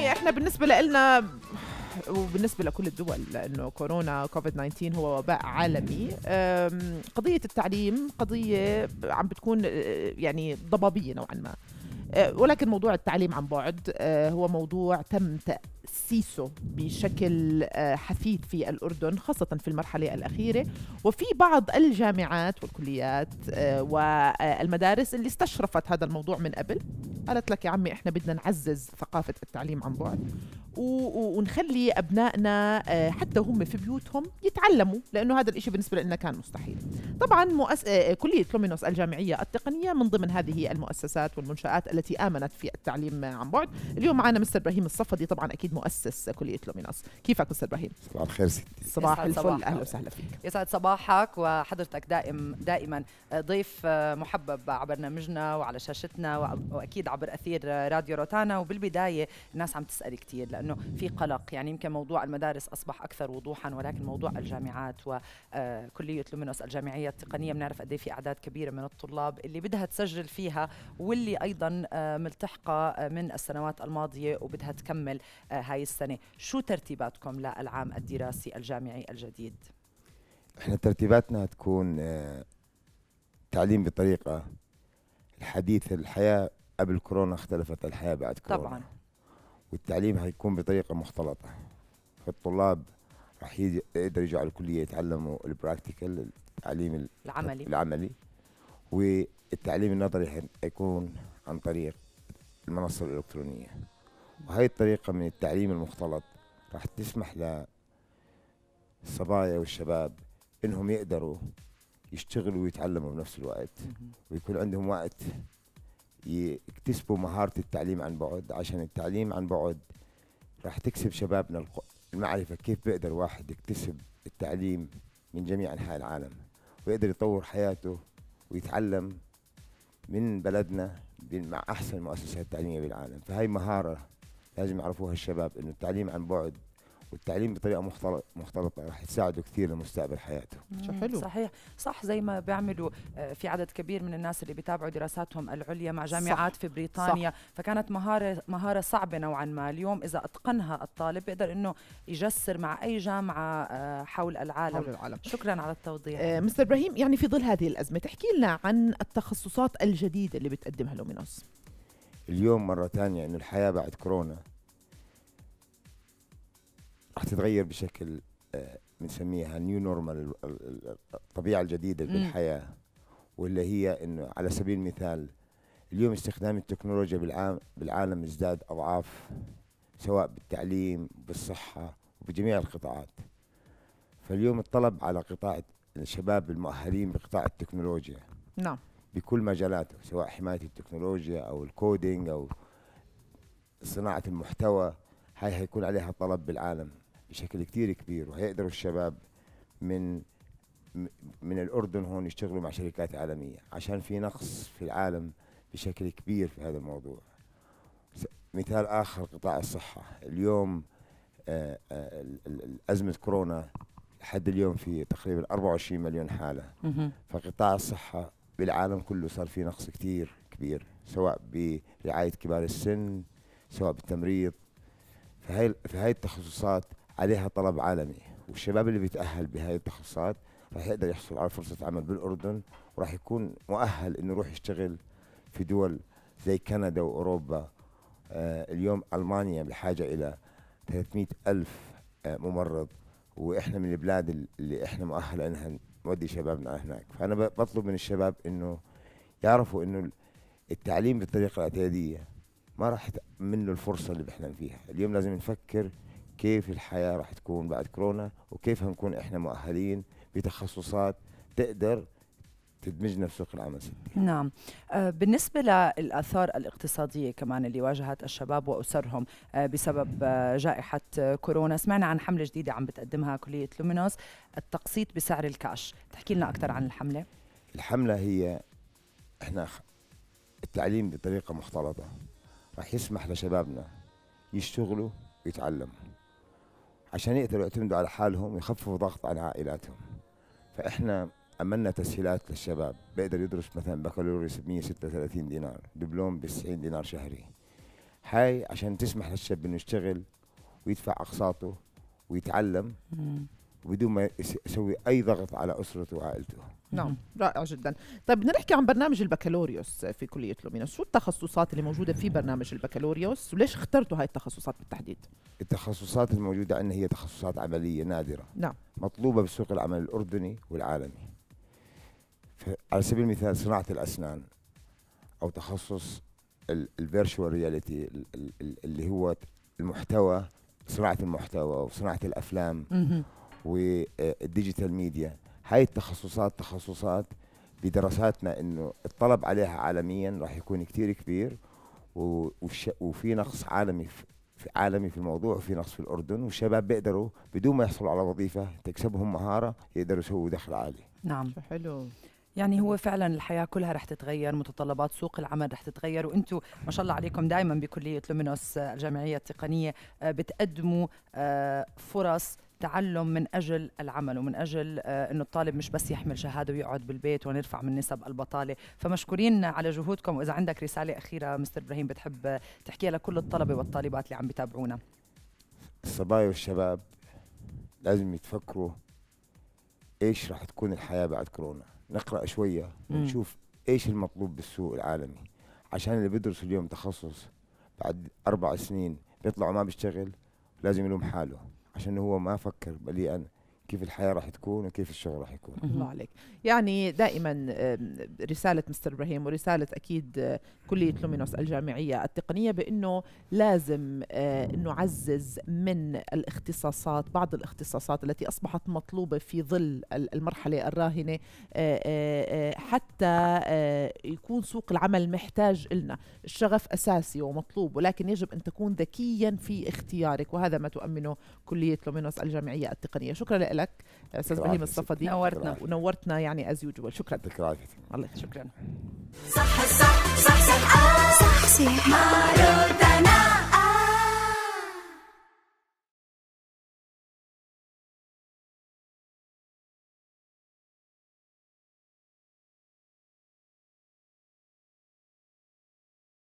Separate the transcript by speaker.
Speaker 1: يعني احنا بالنسبة لنا وبالنسبة لكل الدول، لأنه كورونا كوفيد 19 هو وباء عالمي. قضية التعليم قضية عم بتكون يعني ضبابية نوعا ما، ولكن موضوع التعليم عن بعد هو موضوع تم تأسيسه بشكل حثيث في الأردن، خاصة في المرحلة الأخيرة، وفي بعض الجامعات والكليات والمدارس اللي استشرفت هذا الموضوع من قبل، قالت لك يا عمي احنا بدنا نعزز ثقافة التعليم عن بعد ونخلي أبنائنا حتى هم في بيوتهم يتعلموا، لأنه هذا الإشي بالنسبة لنا كان مستحيل. طبعا كلية لومينوس الجامعية التقنية من ضمن هذه المؤسسات والمنشآت التي آمنت في التعليم عن بعد. اليوم معنا مستر إبراهيم الصفدي، طبعا أكيد مؤسس كلية لومينوس. كيفك مستر إبراهيم؟
Speaker 2: صباح الخير ستي.
Speaker 1: صباح الفل، أهلا وسهلا فيك.
Speaker 3: يسعد صباحك، وحضرتك دائما ضيف محبب على برنامجنا وعلى شاشتنا وأكيد عبر أثير راديو روتانا. وبالبداية الناس عم تسأل كتير لأنه في قلق، يعني يمكن موضوع المدارس أصبح أكثر وضوحا، ولكن موضوع الجامعات وكلية لومينوس الجامعية التقنية بنعرف قد ايه في أعداد كبيرة من الطلاب اللي بدها تسجل فيها، واللي أيضا ملتحقة من السنوات الماضية وبدها تكمل هاي السنة. شو ترتيباتكم للعام الدراسي الجامعي الجديد؟
Speaker 2: احنا ترتيباتنا تكون تعليم بطريقة الحديثة. الحياة قبل كورونا اختلفت الحياة بعد كورونا
Speaker 3: طبعا،
Speaker 2: والتعليم هيكون بطريقة مختلطة، فالطلاب راح يقدروا يجوا على الكلية يتعلموا البراكتيكال، التعليم العملي، والتعليم النظري هيكون عن طريق المنصة الإلكترونية. وهي الطريقة من التعليم المختلط راح تسمح للصبايا والشباب إنهم يقدروا يشتغلوا ويتعلموا بنفس الوقت، ويكون عندهم وقت يكتسبوا مهارة التعليم عن بعد. عشان التعليم عن بعد راح تكسب شبابنا المعرفة كيف بيقدر واحد يكتسب التعليم من جميع أنحاء العالم ويقدر يطور حياته ويتعلم من بلدنا مع أحسن المؤسسات التعليمية بالعالم. فهي مهارة لازم يعرفوها الشباب، إنه التعليم عن بعد والتعليم بطريقة مختلطة راح تساعده كثير لمستقبل حياته.
Speaker 3: شو حلو. صحيح، صح، زي ما بيعملوا في عدد كبير من الناس اللي بيتابعوا دراساتهم العليا مع جامعات في بريطانيا. صح. فكانت مهارة صعبة نوعا ما. اليوم إذا أتقنها الطالب بيقدر إنه يجسر مع أي جامعة حول العالم. شكرا على التوضيح.
Speaker 1: مستر إبراهيم، يعني في ظل هذه الأزمة تحكي لنا عن التخصصات الجديدة اللي بتقدمها لومينوس.
Speaker 2: اليوم مرة ثانية إنه الحياة بعد كورونا راح تتغير بشكل بنسميها نيو نورمال، الطبيعة الجديدة بالحياة، واللي هي إنه على سبيل المثال اليوم استخدام التكنولوجيا بالعالم ازداد أضعاف، سواء بالتعليم بالصحة وبجميع القطاعات. فاليوم الطلب على قطاع الشباب المؤهلين بقطاع التكنولوجيا
Speaker 1: نعم
Speaker 2: بكل مجالاته، سواء حماية التكنولوجيا أو الكودينج أو صناعة المحتوى، هاي هيكون عليها طلب بالعالم بشكل كتير كبير. وهيقدروا الشباب من الأردن هون يشتغلوا مع شركات عالمية، عشان في نقص في العالم بشكل كبير في هذا الموضوع. مثال آخر قطاع الصحة. اليوم أزمة كورونا لحد اليوم في تقريبا 24 مليون حالة، فقطاع الصحة بالعالم كله صار في نقص كتير كبير، سواء برعاية كبار السن سواء بالتمريض. فهي التخصصات عليها طلب عالمي، والشباب اللي بيتأهل بهاي التخصصات راح يقدر يحصل على فرصة عمل بالأردن، وراح يكون مؤهل إنه يروح يشتغل في دول زي كندا وأوروبا. اليوم ألمانيا بحاجة إلى 300 ألف ممرض، وإحنا من البلاد اللي إحنا مؤهلة إنها نودي شبابنا هناك. فأنا بطلب من الشباب إنه يعرفوا إنه التعليم بالطريقة الاعتيادية ما راح تأمن له الفرصة اللي بحلم فيها. اليوم لازم نفكر كيف الحياة راح تكون بعد كورونا، وكيف هنكون إحنا مؤهلين بتخصصات تقدر تدمجنا في سوق العمل.
Speaker 3: نعم. بالنسبة للآثار الاقتصادية كمان اللي واجهت الشباب وأسرهم بسبب جائحة كورونا، سمعنا عن حملة جديدة عم بتقدمها كلية لومينوس، التقسيط بسعر الكاش. تحكي لنا أكثر عن الحملة؟
Speaker 2: الحملة هي إحنا التعليم بطريقة مختلطة راح يسمح لشبابنا يشتغلوا ويتعلموا عشان يقدروا يعتمدوا على حالهم ويخففوا ضغط على عائلاتهم. فإحنا عملنا تسهيلات للشباب، بيقدر يدرس مثلا بكالوريوس ب 136 دينار، دبلوم ب 90 دينار شهري. هاي عشان تسمح للشاب انه يشتغل ويدفع اقساطه ويتعلم وبدون ما يسوي اي ضغط على اسرته وعائلته.
Speaker 1: نعم، رائع جدا. طيب بدنا نحكي عن برنامج البكالوريوس في كلية لومينوس. شو التخصصات اللي موجودة في برنامج البكالوريوس وليش اخترتوا هاي التخصصات بالتحديد؟
Speaker 2: التخصصات الموجودة عندنا هي تخصصات عملية نادرة،
Speaker 1: نعم،
Speaker 2: مطلوبة بسوق العمل الأردني والعالمي. على سبيل المثال صناعة الأسنان، أو تخصص الفيرتشوال رياليتي اللي هو المحتوى، صناعة المحتوى وصناعة الأفلام والديجيتال ميديا. هاي التخصصات تخصصات بدراساتنا إنه الطلب عليها عالميا راح يكون كتير كبير، وفي نقص عالمي في الموضوع، وفي نقص في الأردن، والشباب بيقدروا بدون ما يحصلوا على وظيفة تكسبهم مهارة يقدروا يسووا دخل عالي.
Speaker 3: نعم،
Speaker 1: حلو.
Speaker 3: يعني هو فعلا الحياة كلها رح تتغير، متطلبات سوق العمل رح تتغير، وانتم ما شاء الله عليكم دائما بكلية لومينوس الجامعية التقنية بتقدموا فرص تعلم من أجل العمل، ومن أجل أنه الطالب مش بس يحمل شهادة ويقعد بالبيت ونرفع من نسب البطالة. فمشكورين على جهودكم. وإذا عندك رسالة أخيرة مستر إبراهيم بتحب تحكيها لكل الطلبة والطالبات اللي عم بيتابعونا.
Speaker 2: الصبايا والشباب لازم يتفكروا إيش راح تكون الحياة بعد كورونا. نقرأ شوية ونشوف إيش المطلوب بالسوق العالمي، عشان اللي بيدرسوا اليوم تخصص بعد 4 سنين بيطلعوا ما بيشتغل، لازم يلوم حاله عشان هو ما فكر مليئا كيف الحياة راح تكون وكيف الشغل راح يكون.
Speaker 1: الله عليك. يعني دائما رسالة مستر إبراهيم ورسالة أكيد كلية لومينوس الجامعية التقنية بأنه لازم نعزز من الاختصاصات، بعض الاختصاصات التي أصبحت مطلوبة في ظل المرحلة الراهنة، حتى يكون سوق العمل محتاج إلنا. الشغف أساسي ومطلوب، ولكن يجب أن تكون ذكيا في اختيارك، وهذا ما تؤمنه كلية لومينوس الجامعية التقنية. شكرا لك أستاذ إبراهيم الصفدي، ونورتنا يعني از يوجوال. شكرا.
Speaker 2: الله
Speaker 3: شكرا.
Speaker 4: صح صح صح صح صح صح